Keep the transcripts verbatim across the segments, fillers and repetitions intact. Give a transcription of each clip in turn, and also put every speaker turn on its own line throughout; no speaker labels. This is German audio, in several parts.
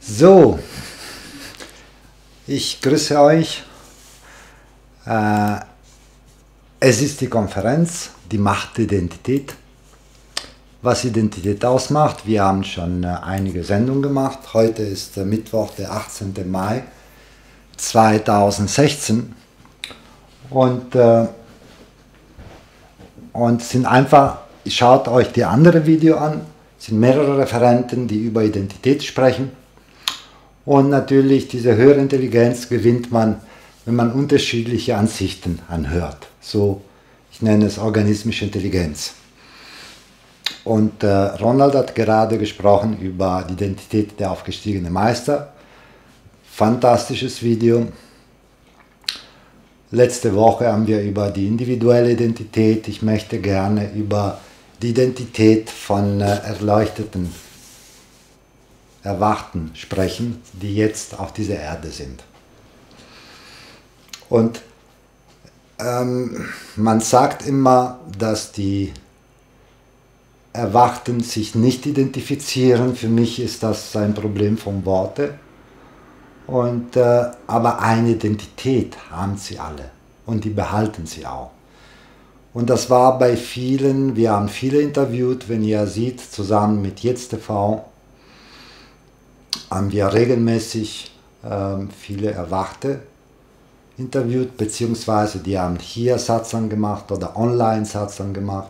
So, ich grüße euch. Äh, es ist die Konferenz, die Macht der Identität. Was Identität ausmacht, wir haben schon äh, einige Sendungen gemacht. Heute ist äh, Mittwoch, der achtzehnte Mai zweitausendsechzehn. Und, äh, und sind einfach, schaut euch die andere Video an. Es sind mehrere Referenten, die über Identität sprechen. Und natürlich diese höhere Intelligenz gewinnt man, wenn man unterschiedliche Ansichten anhört. So, ich nenne es organismische Intelligenz. Und äh, Ronald hat gerade gesprochen über die Identität der aufgestiegenen Meister. Fantastisches Video. Letzte Woche haben wir über die individuelle Identität. Ich möchte gerne über die Identität von äh, Erleuchteten, Erwachten sprechen, die jetzt auf dieser Erde sind. Und ähm, man sagt immer, dass die Erwachten sich nicht identifizieren. Für mich ist das ein Problem von Worte. Und, äh, aber eine Identität haben sie alle und die behalten sie auch. Und das war bei vielen, wir haben viele interviewt, wenn ihr seht, zusammen mit Jetzt T V, haben wir regelmäßig ähm, viele Erwachte interviewt, beziehungsweise die haben hier Satsang gemacht oder online Satsang gemacht.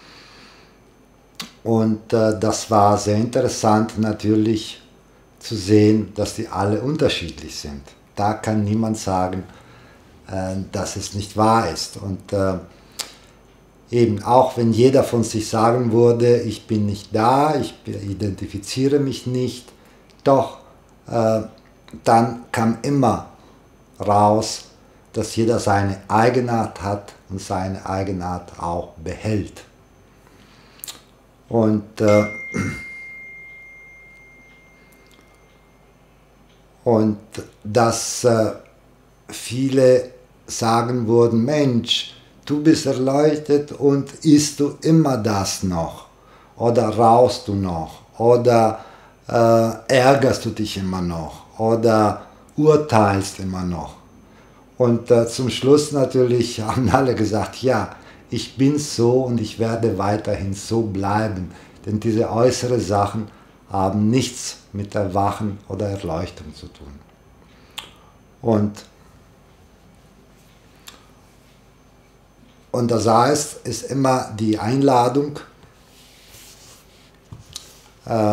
Und äh, das war sehr interessant natürlich zu sehen, dass die alle unterschiedlich sind. Da kann niemand sagen, äh, dass es nicht wahr ist. Und äh, eben auch wenn jeder von sich sagen würde, ich bin nicht da, ich identifiziere mich nicht, doch äh, dann kam immer raus, dass jeder seine Eigenart hat und seine Eigenart auch behält. Und, äh, und dass äh, viele sagen würden, Mensch, du bist erleuchtet und isst du immer das noch? Oder rauchst du noch? Oder äh, ärgerst du dich immer noch? Oder urteilst immer noch? Und äh, zum Schluss natürlich haben alle gesagt, ja, ich bin so und ich werde weiterhin so bleiben, denn diese äußeren Sachen haben nichts mit Erwachen oder Erleuchtung zu tun. Und, und das heißt, ist immer die Einladung, äh,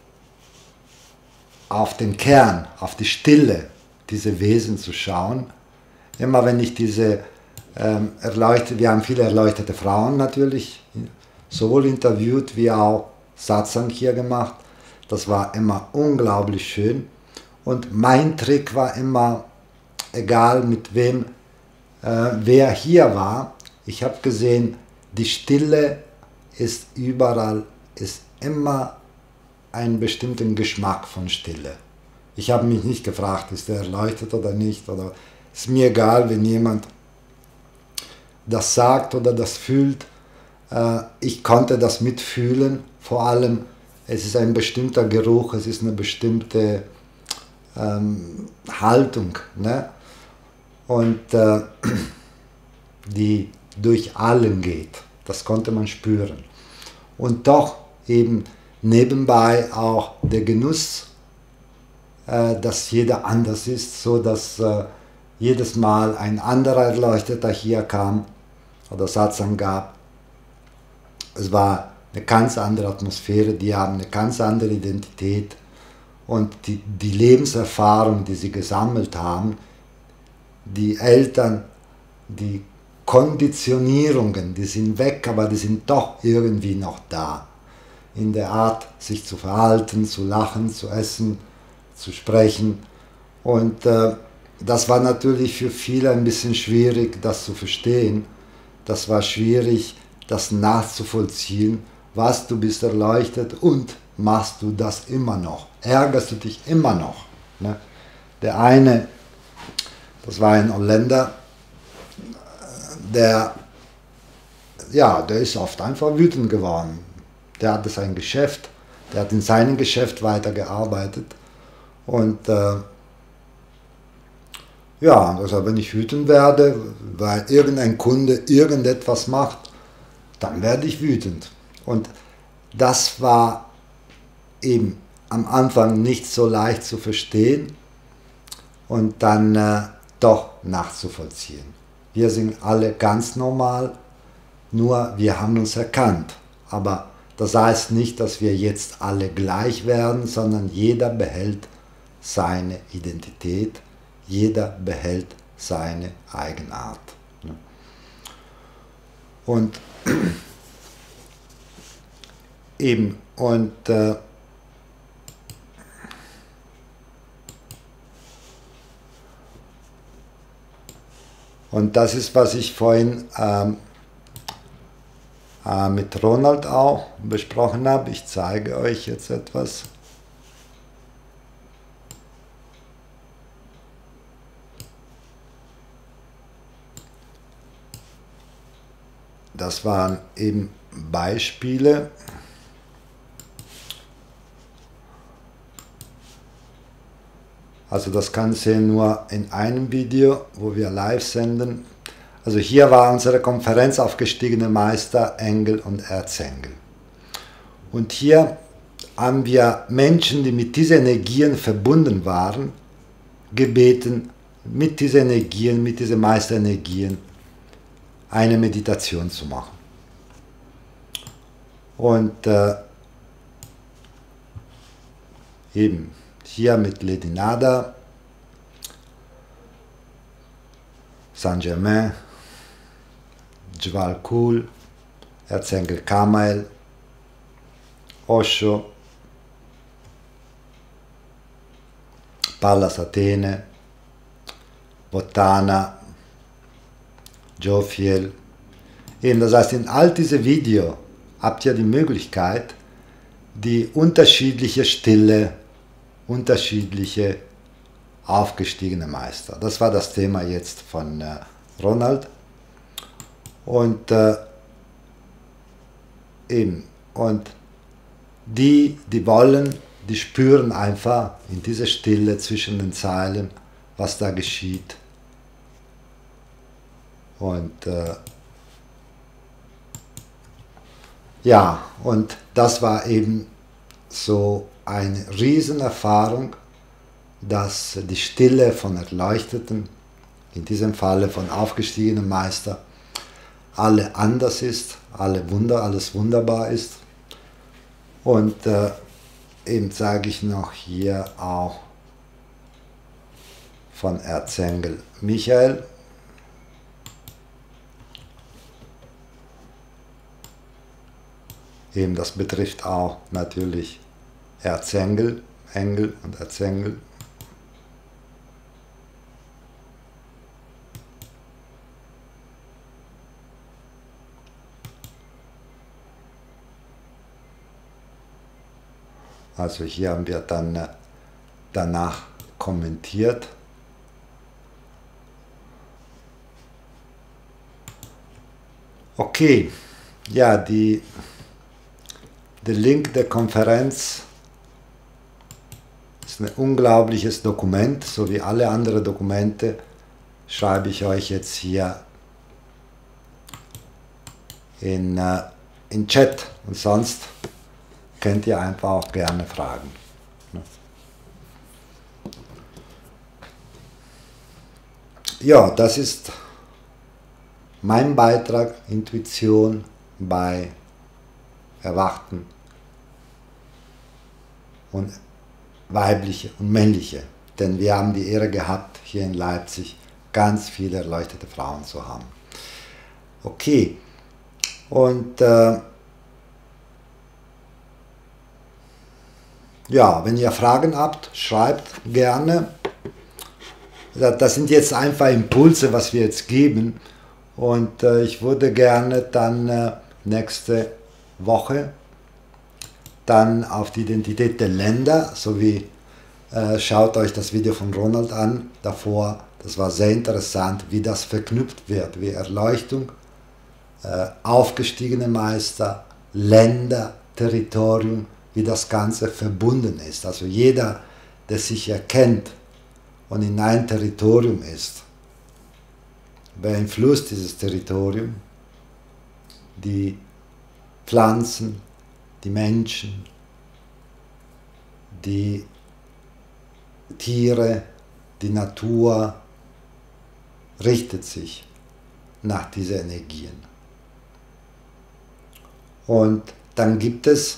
auf den Kern, auf die Stille dieser Wesen zu schauen. Immer wenn ich diese ähm, erleuchtete, wir haben viele erleuchtete Frauen natürlich, sowohl interviewt wie auch Satsang hier gemacht. Das war immer unglaublich schön. Und mein Trick war immer, egal mit wem, äh, wer hier war, ich habe gesehen, die Stille ist überall, ist immer einen bestimmten Geschmack von Stille. Ich habe mich nicht gefragt, ist der erleuchtet oder nicht, oder ist mir egal, wenn jemand das sagt oder das fühlt. Ich konnte das mitfühlen, vor allem es ist ein bestimmter Geruch, es ist eine bestimmte ähm, Haltung, ne? Und äh, die durch allen geht, das konnte man spüren. Und doch eben nebenbei auch der Genuss, äh, dass jeder anders ist, so dass äh, jedes Mal ein anderer Erleuchteter hier kam oder Satsang gab. Es war eine ganz andere Atmosphäre, die haben eine ganz andere Identität und die, die Lebenserfahrung, die sie gesammelt haben, die Eltern, die Konditionierungen, die sind weg, aber die sind doch irgendwie noch da. In der Art, sich zu verhalten, zu lachen, zu essen, zu sprechen. Und äh, das war natürlich für viele ein bisschen schwierig, das zu verstehen. Das war schwierig, das nachzuvollziehen. Was, du bist erleuchtet und machst du das immer noch? Ärgerst du dich immer noch? Ne? Der eine, das war ein Holländer, der, ja, der ist oft einfach wütend geworden. Der hatte sein Geschäft, der hat in seinem Geschäft weitergearbeitet Und äh, ja, also wenn ich wütend werde, weil irgendein Kunde irgendetwas macht, dann werde ich wütend. Und das war eben am Anfang nicht so leicht zu verstehen und dann äh, doch nachzuvollziehen. Wir sind alle ganz normal, nur wir haben uns erkannt. Aber das heißt nicht, dass wir jetzt alle gleich werden, sondern jeder behält seine Identität, jeder behält seine Eigenart. Und eben, und äh, und das ist, was ich vorhin ähm, äh, mit Ronald auch besprochen habe. Ich zeige euch jetzt etwas. Das waren eben Beispiele. Also das Ganze nur in einem Video, wo wir live senden. Also hier war unsere Konferenz aufgestiegene Meister, Engel und Erzengel. Und hier haben wir Menschen, die mit diesen Energien verbunden waren, gebeten, mit diesen Energien, mit diesen Meisterenergien eine Meditation zu machen. Und äh, eben hier mit Lady Nada, Saint Germain, Jwal Kul, Erzengel Kamael, Osho, Pallas Athene, Botana, Jophiel. Eben, das heißt, in all diese Videos habt ihr die Möglichkeit, die unterschiedliche Stille, unterschiedliche aufgestiegene Meister. Das war das Thema jetzt von äh, Ronald. Und äh, eben, und die, die wollen, die spüren einfach in dieser Stille zwischen den Zeilen, was da geschieht. Und äh, ja, und das war eben so eine Riesenerfahrung, dass die Stille von Erleuchteten, in diesem Falle von aufgestiegenen Meister, alle anders ist, alle Wunder, alles wunderbar ist. Und äh, eben sage ich noch hier auch von Erzengel Michael. Eben das betrifft auch natürlich Erzengel, Engel und Erzengel. Also hier haben wir dann äh, danach kommentiert. Okay, ja, die, der Link der Konferenz ist ein unglaubliches Dokument, so wie alle anderen Dokumente schreibe ich euch jetzt hier in, äh, in Chat und sonst könnt ihr einfach auch gerne fragen. Ja, das ist mein Beitrag, Intuition bei Erwachten und weibliche und männliche. Denn wir haben die Ehre gehabt, hier in Leipzig ganz viele erleuchtete Frauen zu haben. Okay, und äh, ja, wenn ihr Fragen habt, schreibt gerne. Das sind jetzt einfach Impulse, was wir jetzt geben. Und äh, ich würde gerne dann äh, nächste Woche dann auf die Identität der Länder, sowie äh, schaut euch das Video von Ronald an, davor, das war sehr interessant, wie das verknüpft wird, wie Erleuchtung, äh, aufgestiegene Meister, Länder, Territorium, wie das Ganze verbunden ist. Also jeder, der sich erkennt und in ein Territorium ist, beeinflusst dieses Territorium die Pflanzen, die Menschen, die Tiere, die Natur, richtet sich nach diesen Energien. Und dann gibt es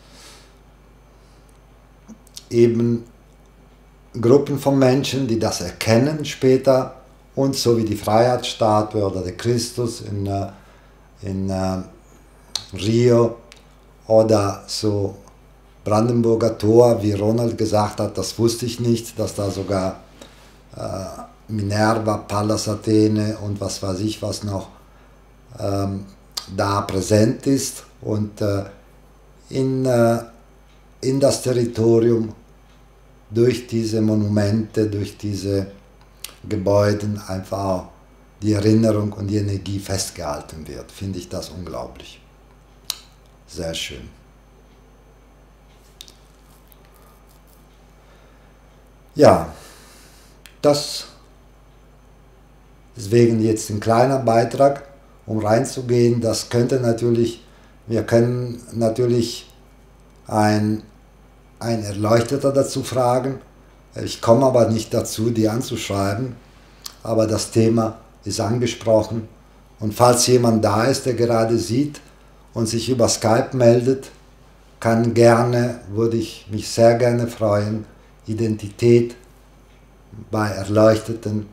eben Gruppen von Menschen, die das erkennen später und so wie die Freiheitsstatue oder der Christus in, in uh, Rio oder so Brandenburger Tor, wie Ronald gesagt hat, das wusste ich nicht, dass da sogar uh, Minerva, Pallas Athene und was weiß ich was noch ähm, da präsent ist und äh, in, äh, in das Territorium durch diese Monumente, durch diese Gebäude einfach auch die Erinnerung und die Energie festgehalten wird. Finde ich das unglaublich. Sehr schön. Ja, das deswegen jetzt ein kleiner Beitrag, um reinzugehen. Das könnte natürlich, wir können natürlich ein, ein Erleuchteter dazu fragen. Ich komme aber nicht dazu, die anzuschreiben. Aber das Thema ist angesprochen. Und falls jemand da ist, der gerade sieht und sich über Skype meldet, kann gerne, würde ich mich sehr gerne freuen, Identität bei Erleuchteten.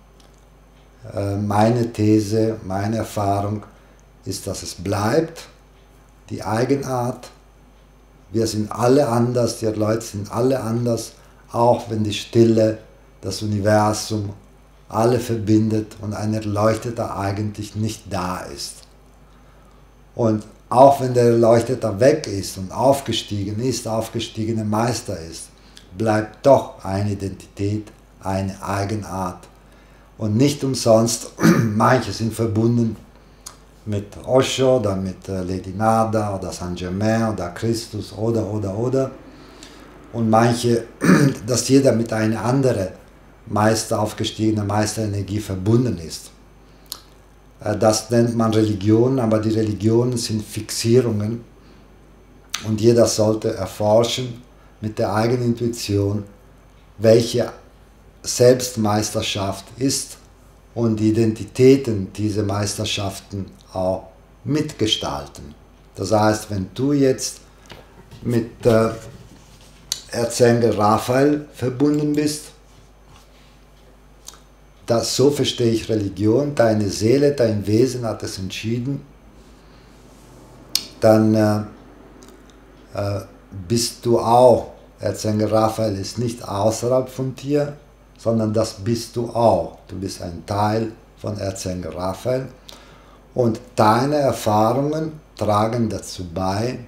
Meine These, meine Erfahrung ist, dass es bleibt, die Eigenart. Wir sind alle anders, die Leute sind alle anders, auch wenn die Stille, das Universum, alle verbindet und ein Erleuchteter eigentlich nicht da ist. Und auch wenn der Erleuchteter weg ist und aufgestiegen ist, aufgestiegene Meister ist, bleibt doch eine Identität, eine Eigenart. Und nicht umsonst, manche sind verbunden mit Osho oder mit Lady Nada oder Saint Germain oder Christus oder, oder, oder. Und manche, dass jeder mit einer anderen Meister, aufgestiegener Meisterenergie verbunden ist. Das nennt man Religion, aber die Religionen sind Fixierungen und jeder sollte erforschen mit der eigenen Intuition, welche Selbstmeisterschaft ist und die Identitäten dieser Meisterschaften auch mitgestalten. Das heißt, wenn du jetzt mit äh, Erzengel Raphael verbunden bist, das, so verstehe ich Religion, deine Seele, dein Wesen hat es entschieden, dann äh, äh, bist du auch, Erzengel Raphael ist nicht außerhalb von dir, sondern das bist du auch. Du bist ein Teil von Erzengel Raphael und deine Erfahrungen tragen dazu bei,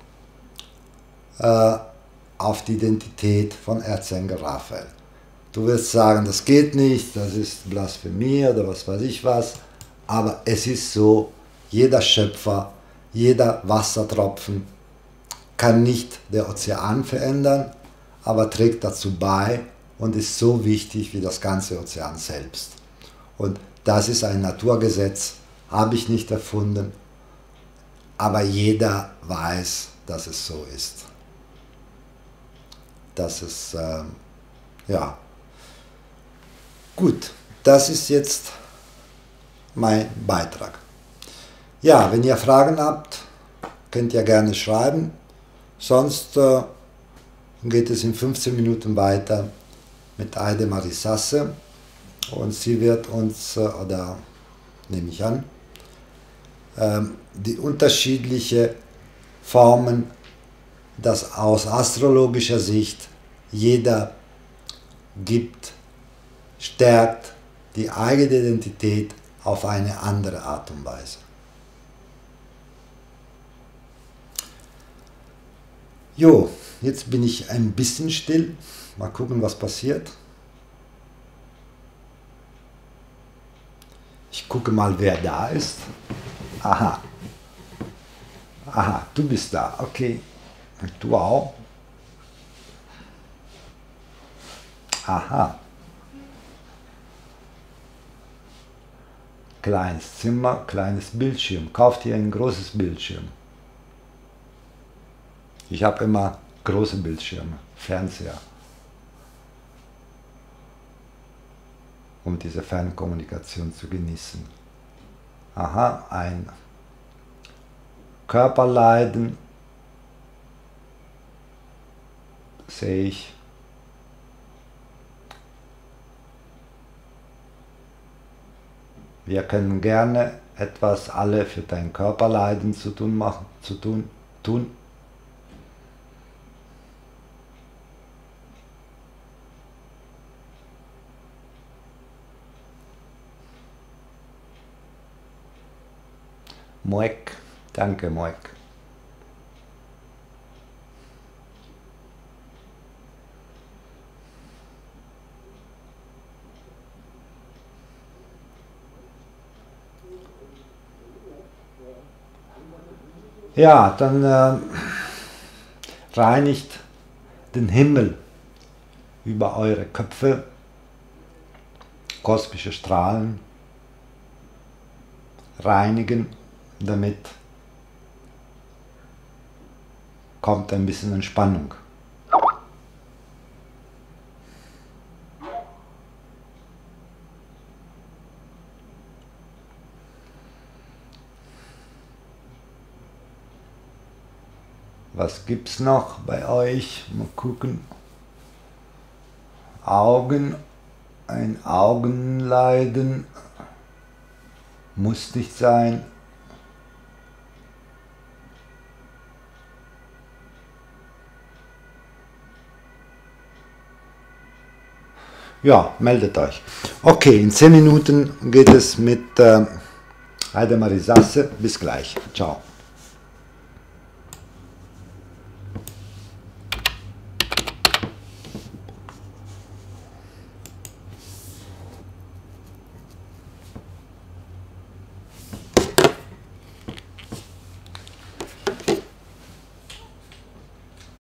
äh, auf die Identität von Erzengel Raphael. Du wirst sagen, das geht nicht, das ist Blasphemie oder was weiß ich was, aber es ist so, jeder Schöpfer, jeder Wassertropfen kann nicht den Ozean verändern, aber trägt dazu bei und ist so wichtig wie das ganze Ozean selbst. Und das ist ein Naturgesetz, habe ich nicht erfunden, aber jeder weiß, dass es so ist. Das ist, äh, ja, gut, das ist jetzt mein Beitrag. Ja, wenn ihr Fragen habt, könnt ihr gerne schreiben, sonst äh, geht es in fünfzehn Minuten weiter mit Aide Marisasse und sie wird uns, äh, oder nehme ich an, äh, die unterschiedlichen Formen, dass aus astrologischer Sicht jeder gibt, stärkt die eigene Identität auf eine andere Art und Weise. Jo, jetzt bin ich ein bisschen still. Mal gucken, was passiert. Ich gucke mal, wer da ist. Aha. Aha, du bist da. Okay. Und du auch. Aha. Kleines Zimmer, kleines Bildschirm. Kauft ihr ein großes Bildschirm. Ich habe immer große Bildschirme, Fernseher, um diese Fernkommunikation zu genießen. Aha, ein Körperleiden sehe ich. Wir können gerne etwas alle für dein Körperleiden zu tun machen, zu tun, tun. Moek, danke Moek. Ja, dann äh, reinigt den Himmel über eure Köpfe, kosmische Strahlen reinigen, damit kommt ein bisschen Entspannung. Was gibt's noch bei euch? Mal gucken. Augen, ein Augenleiden muss nicht sein. Ja, meldet euch. Okay, in zehn Minuten geht es mit äh, Heidemarie Sasse. Bis gleich. Ciao.